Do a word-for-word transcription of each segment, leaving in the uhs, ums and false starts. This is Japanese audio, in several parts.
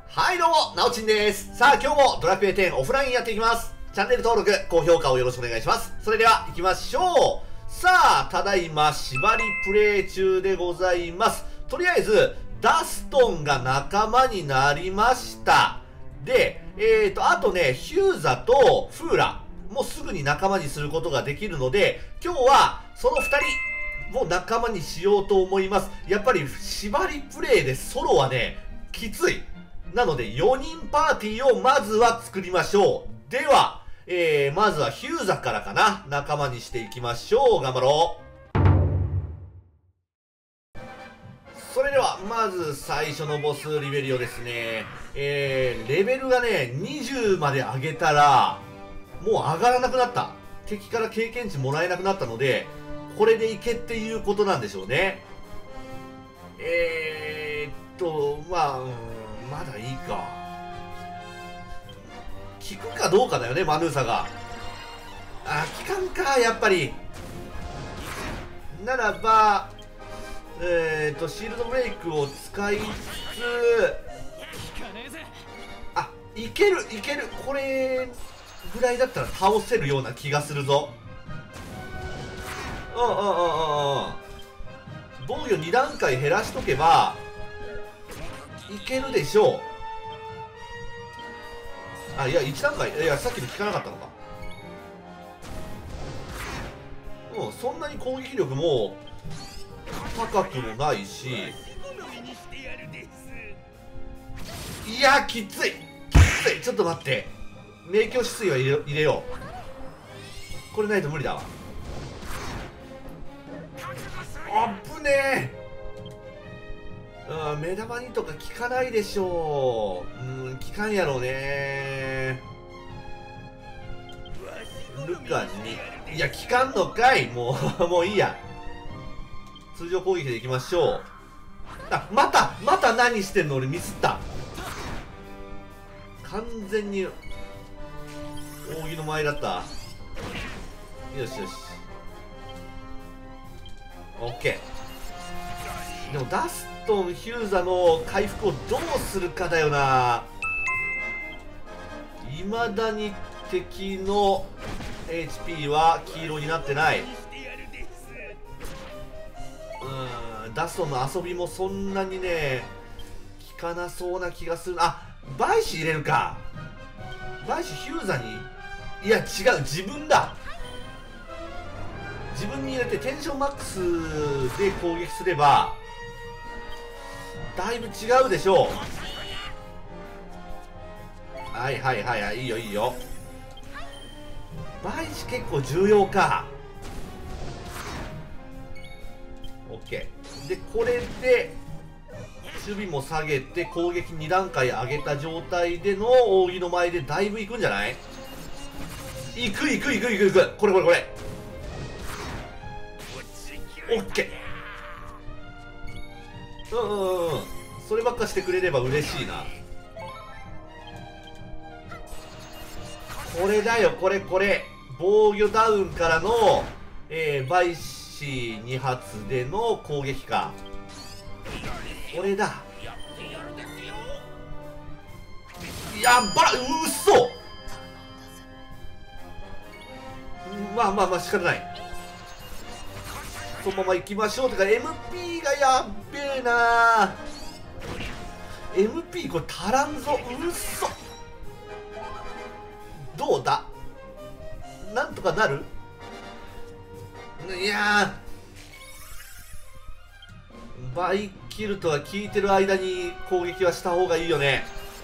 はいどうも、なおちんです。さあ今日もドラクエテンオフラインやっていきます。チャンネル登録、高評価をよろしくお願いします。それでは行きましょう。さあ、ただいま縛りプレイ中でございます。とりあえず、ダストンが仲間になりました。で、えーと、あとね、ヒューザとフーラもすぐに仲間にすることができるので、今日はそのふたりを仲間にしようと思います。やっぱり縛りプレイでソロはね、きつい。なのでよにんパーティーをまずは作りましょう。では、えー、まずはヒューザからかな。仲間にしていきましょう。頑張ろう。それでは、まず最初のボスリベリオですね。えー、レベルがね、にじゅうまで上げたら、もう上がらなくなった。敵から経験値もらえなくなったので、これでいけっていうことなんでしょうね。えーっと、まあ、うんまだいいか。効くかどうかだよね、マヌーサが。あ、効かんか、やっぱり。ならば、えーと、シールドブレイクを使いつつ、あ、いける、いける。これぐらいだったら倒せるような気がするぞ。うんうんうんうんうん。防御に段階減らしとけば、いけるでしょう。あ、いや、いち段階、いや、さっきの効かなかったのか。うん、そんなに攻撃力も高くもないし。いや、きついきつい。ちょっと待って。明鏡止水は入れ、入れよう。これないと無理だわ。あっぶねえ。うん、目玉にとか効かないでしょう。うん、効かんやろうね。ルカに。いや、効かんのかい。もう、もういいや。通常攻撃でいきましょう。あ、また、また何してんの俺ミスった。完全に、扇の前だった。よしよし。オッケー。でもダストン、ヒューザの回復をどうするかだよな。未だに敵の エイチピー は黄色になってない。うーん、ダストンの遊びもそんなにね効かなそうな気がする。あ、バイシ入れるか。バイシヒューザに、いや違う、自分だ。自分に入れてテンションマックスで攻撃すればだいぶ違うでしょう。はいはいはいはい、いいよいいよ。バイシ結構重要か。オッケーで、これで守備も下げて攻撃に段階上げた状態での扇の前でだいぶいくんじゃない？いくいくいくいくいく。これこれこれ。オッケー。うんうんうん。そればっかしてくれれば嬉しいな。これだよ、これこれ。防御ダウンからの、えー、バイシに発での攻撃か。これだ。やっばら、うっそ。まあまあまあ仕方ない。そのまま行きましょう。てか エムピー がやっべえな。 エムピー これ足らんぞ。うっそ。どうだ、なんとかなる。いやー、バイキルトは効いてる間に攻撃はした方がいいよね。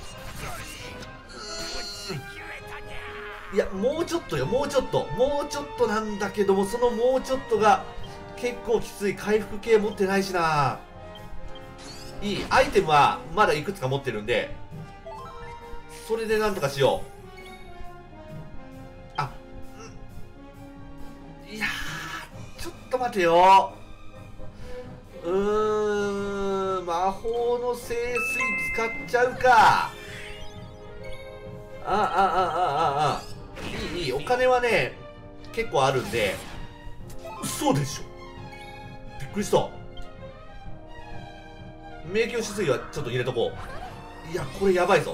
いや、もうちょっとよ、もうちょっともうちょっとなんだけども、そのもうちょっとが結構きつい。回復系持ってないしな。いいアイテムはまだいくつか持ってるんで、それでなんとかしよう。あ、いやー、ちょっと待てよ。うーん、魔法の聖水使っちゃうか。ああああああ、いいいい、お金はね結構あるんで。嘘でしょ、びっくりした。明鏡止水はちょっと入れとこう。 いやこれやばいぞ。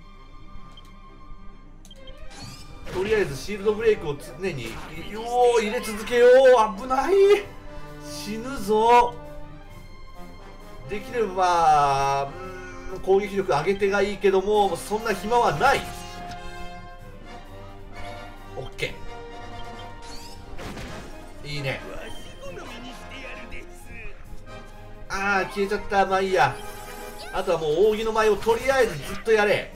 とりあえずシールドブレイクを常によー入れ続けよう。危ない、死ぬぞ。できればうーん攻撃力上げてがいいけども、そんな暇はない。オッケー、いいね。ああ消えちゃった。まあいいや。あとはもう扇の舞をとりあえずずっとやれ。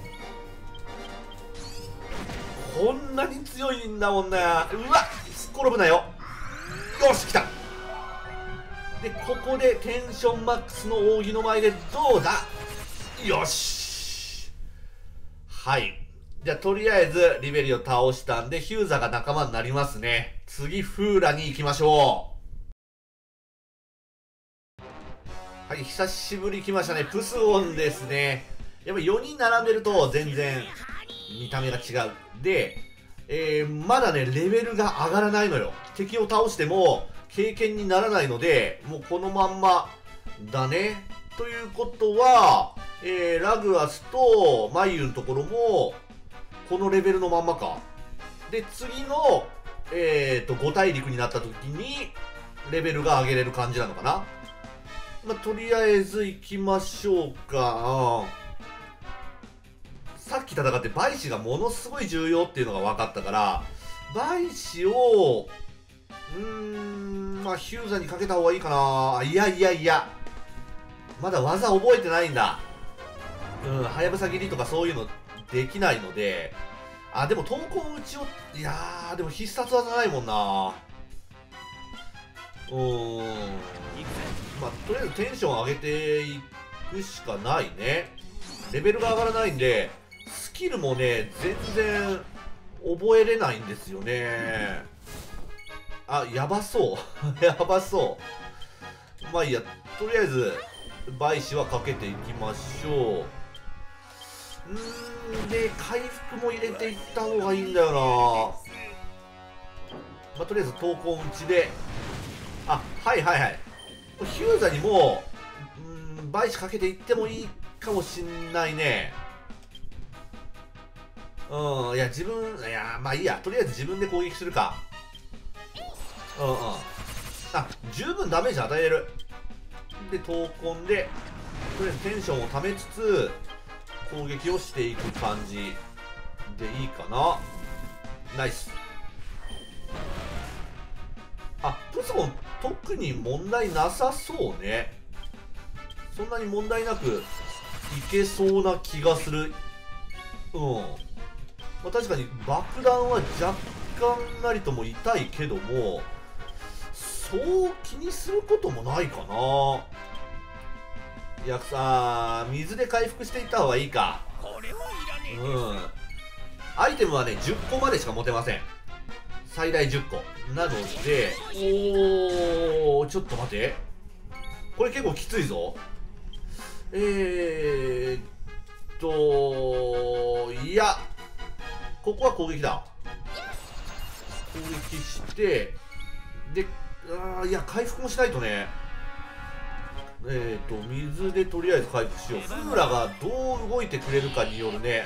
こんなに強いんだもんな。うわっすっ転ぶなよ。よし来た。でここでテンションマックスの扇の舞でどうだ。よし、はい。じゃあとりあえずリベリを倒したんでヒューザが仲間になりますね。次フーラに行きましょう。はい、久しぶり来ましたね。プスオンですね。やっぱよにん並んでると全然見た目が違う。で、えー、まだねレベルが上がらないのよ。敵を倒しても経験にならないので、もうこのまんまだね。ということは、えー、ラグアスとマイユのところもこのレベルのまんまか。で次の、えー、とご大陸になった時にレベルが上げれる感じなのかな。まあ、とりあえず行きましょうか。さっき戦ってバイシがものすごい重要っていうのが分かったから、バイシをうーんまあヒューザにかけた方がいいかな。いやいやいや、まだ技覚えてないんだ。うん、はやぶさ切りとかそういうのできないので。あ、でも闘魂打ちを、いやーでも必殺技ないもんな。うーん、まあとりあえずテンション上げていくしかないね。レベルが上がらないんでスキルもね全然覚えれないんですよね。あ、やばそうやばそう。まあいいや、とりあえずバイシはかけていきましょう。うーん、で回復も入れていった方がいいんだよな。まあとりあえず闘魂打ちで、あ、はいはいはい、ヒューザにもうーんバイシかけていってもいいかもしんないね。うん、いや自分、いやまあいいや、とりあえず自分で攻撃するか。うんうん、あ、十分ダメージ与える。で闘魂でとりあえずテンションをためつつ攻撃をしていく感じでいいかな。ナイス。あ、プスゴン特に問題なさそうね。そんなに問題なくいけそうな気がする。うん、まあ、確かに爆弾は若干なりとも痛いけどもそう気にすることもないかな。いやさ、水で回復していった方がいいか。うん、アイテムはねじゅっこまでしか持てません。最大じゅっこなので、おーちょっと待て、これ結構きついぞ。えーっといやここは攻撃だ。攻撃してで、あーいや回復もしないとね。えーと水でとりあえず回復しよう。フーラがどう動いてくれるかによるね。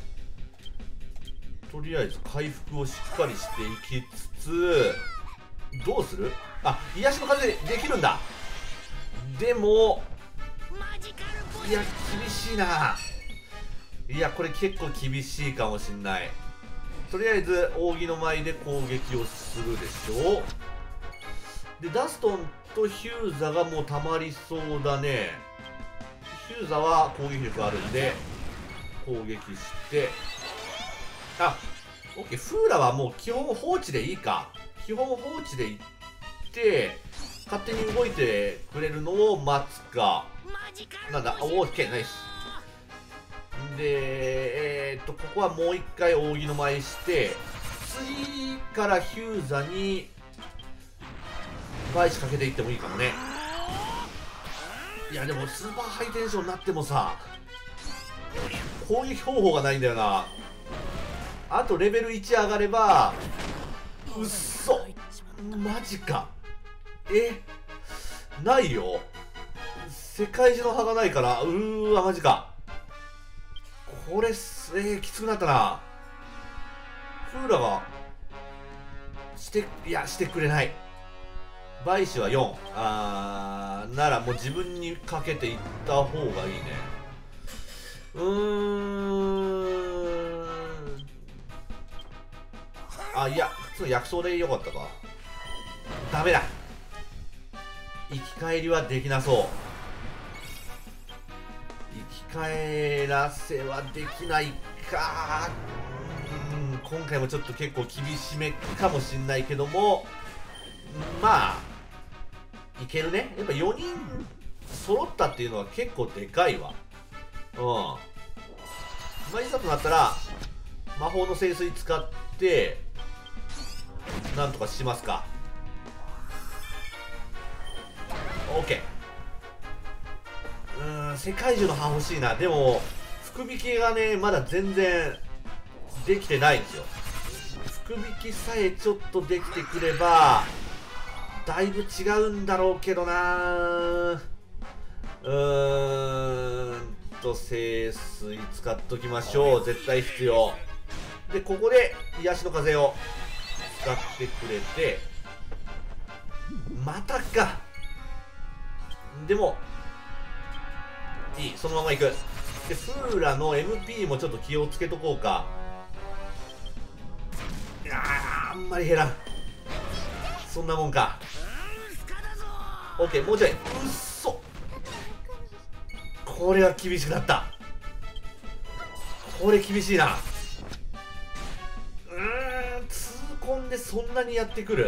とりあえず回復をしっかりしていきつつ、どうする。あ、癒しの風でできるんだ。でもいや厳しいな。いやこれ結構厳しいかもしんない。とりあえず扇の舞で攻撃をするでしょう。でダストンとヒューザがもうたまりそうだね。ヒューザは攻撃力あるんで攻撃して、あ、オッケー。フーラはもう基本放置でいいか。基本放置でいって勝手に動いてくれるのを待つか。なんだ、オッケー、ナイス。で、えー、っとここはもう一回扇の舞して次からヒューザにバイシかけていってもいいかもね。いやでもスーパーハイテンションになってもさ攻撃方法がないんだよな。あとレベルいち上がれば、うっそマジか。えないよ、世界中の葉がないから。うーわマジか。 これす、えー、きつくなったな。フーラがしていやしてくれない。倍子はよん。あーならもう自分にかけていった方がいいね。うーん、あ、いや普通の薬草でよかったか。ダメだ、生き返りはできなそう。生き返らせはできないか。うん、今回もちょっと結構厳しめかもしんないけども、まあいけるね。やっぱよにん揃ったっていうのは結構でかいわ。うん、まあいざとなったら魔法の聖水使ってなんとかしますか。 OK。 うーん、世界中の歯欲しいな。でも福引きがねまだ全然できてないんですよ。福引きさえちょっとできてくればだいぶ違うんだろうけどな。うーんと聖水使っときましょう。絶対必要で、ここで癒しの風を使ってくれて、またか。でもいい、そのままいく。でフーラの エムピー もちょっと気をつけとこうか。いやーあんまり減らん。そんなもんか。 OK、 もうちょい。うっそ、これは厳しくなった。これ厳しいな。うーん、痛恨でそんなにやってくる。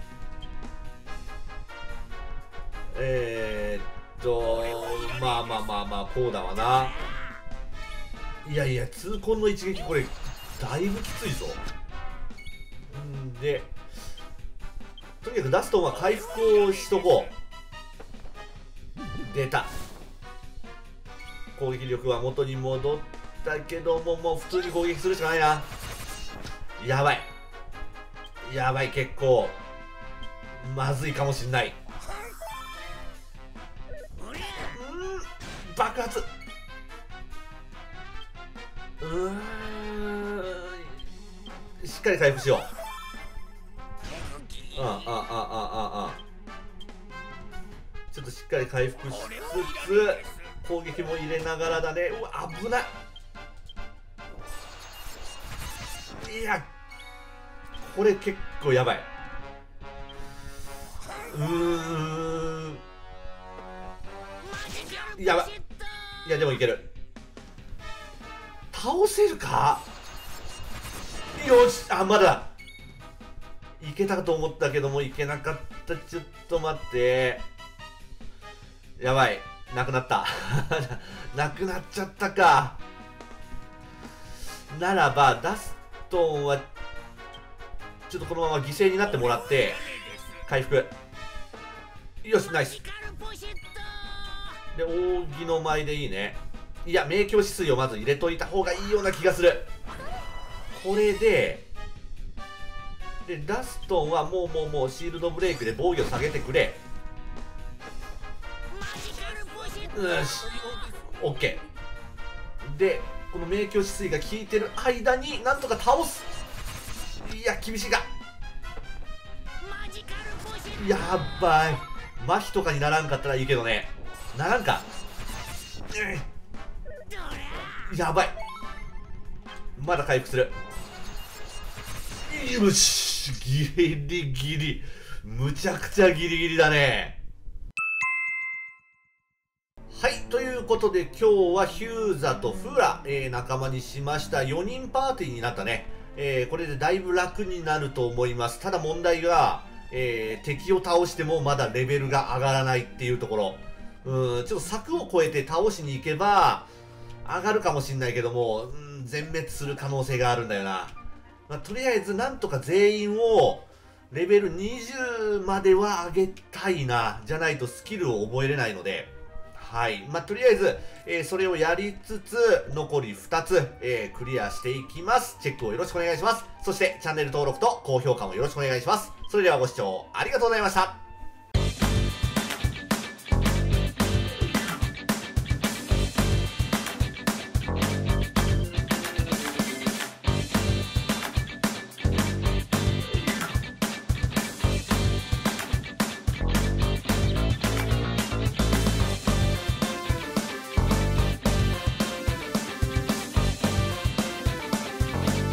えー、っとまあまあまあまあこうだわな。いやいや痛恨の一撃これだいぶきついぞ。んでとにかくダストンは回復をしとこう。出た、攻撃力は元に戻ったけども、もう普通に攻撃するしかないな。やばいやばい、結構まずいかもしんない。爆発。うーん、しっかり回復しよう。あああああああ、ちょっとしっかり回復しつつ攻撃も入れながらだね。うわ危ない。いやこれ結構やばい。うーん、やばい。いやでもいける。倒せるか。よし、あまだだ。いけたと思ったけどもいけなかった。ちょっと待って、やばい、なくなったなくなっちゃったか。ならばダストンはちょっとこのまま犠牲になってもらって回復。よし、ナイス。で扇の舞でいいね。いや明鏡止水をまず入れといた方がいいような気がする。これででダストンはもうもうもうシールドブレイクで防御下げてくれ。よし OK でこの明鏡止水が効いてる間になんとか倒す。いや厳しいが、やばい。麻痺とかにならんかったらいいけどね。ならんか、うん、やばい。まだ回復する。よし、ギリギリ、むちゃくちゃギリギリだね。はい、ということで今日はヒューザとフーラ、えー、仲間にしました。よにんパーティーになったね。えー、これでだいぶ楽になると思います。ただ問題が、えー、敵を倒してもまだレベルが上がらないっていうところ。うん、ちょっと柵を越えて倒しに行けば上がるかもしんないけども、うん、全滅する可能性があるんだよな。まあ、とりあえずなんとか全員をレベルにじゅうまでは上げたいな。じゃないとスキルを覚えれないので。はい。まあ、とりあえず、えー、それをやりつつ、残りふたつ、えー、クリアしていきます。チェックをよろしくお願いします。そして、チャンネル登録と高評価もよろしくお願いします。それではご視聴ありがとうございました。